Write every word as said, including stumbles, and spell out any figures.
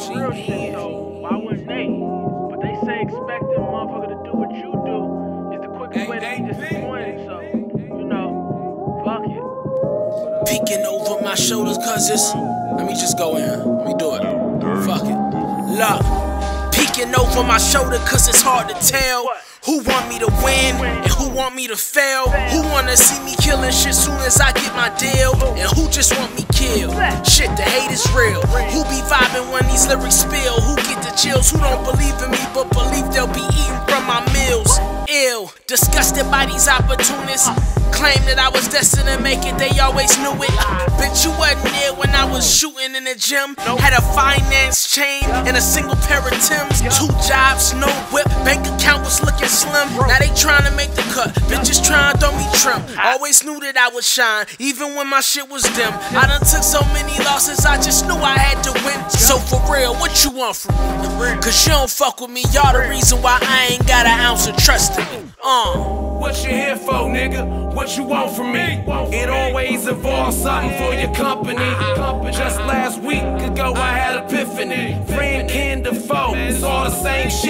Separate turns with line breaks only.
some real shit, so why wouldn't they? But they say expecting a motherfucker to do what you do is the quickest way to be disappointed, so, you know, fuck it.
Peeking over my shoulders, cause it's, let me just go in, let me do it, fuck it. Look, peeking over my shoulder, cause it's hard to tell who want me to win and who want me to fail. Who wanna see me killing shit soon as I get my deal, and who just want me killed. Shit, the hate is real. Who be vibing when these lyrics spill? Who get the chills? Who don't believe in me but believe they'll be eating from my meals? Ill, disgusted by these opportunists. Claim that I was destined to make it, they always knew it. Bitch, you wasn't there when I was shooting in the gym. Had a finance chain and a single pair of Timbs. Two jobs, no whip, bank account was looking slim. Now they trying to make the cut, bitches trying to throw me trim. Always knew that I would shine, even when my shit was dim. I done took so many losses, I just knew I had to win. So for real, what you want from me? Cause you don't fuck with me, y'all the reason why I ain't got an ounce of trust in me. Uh.
What you here for, nigga? What you want from me? It always involves something for your company.